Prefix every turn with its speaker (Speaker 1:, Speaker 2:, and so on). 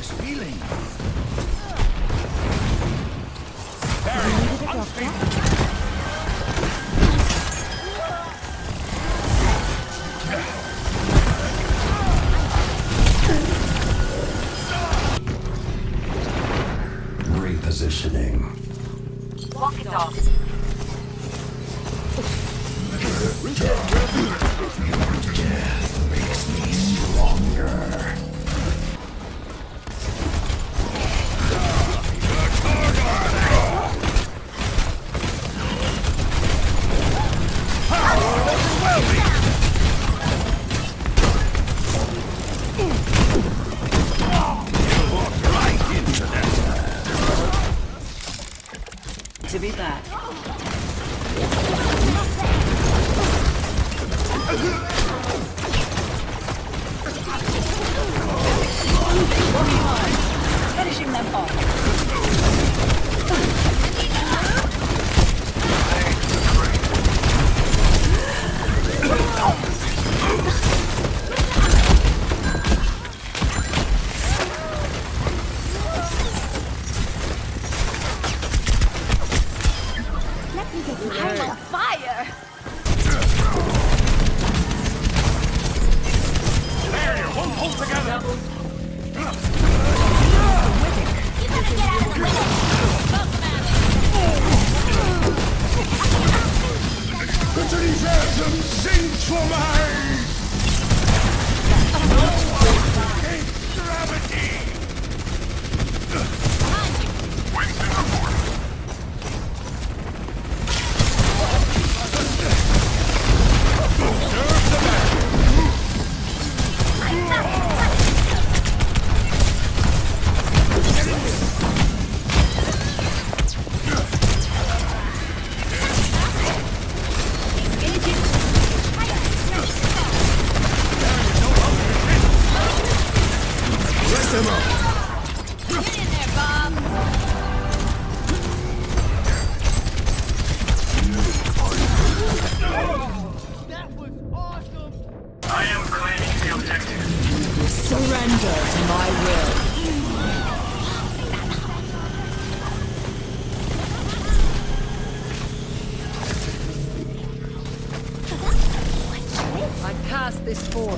Speaker 1: this feeling.
Speaker 2: Repositioning.
Speaker 3: Walk it off.
Speaker 2: Death makes me stronger.
Speaker 4: To be back. Finishing them off.
Speaker 3: I'm on fire!
Speaker 1: There, you won't hold together!
Speaker 3: You gotta get out of the way!
Speaker 1: Picture these anthems sing for my... Gravity! Winston report.
Speaker 3: Get in there, Bob!
Speaker 1: That was awesome!
Speaker 5: I am claiming the objective.
Speaker 4: Surrender to my will. I cast this form.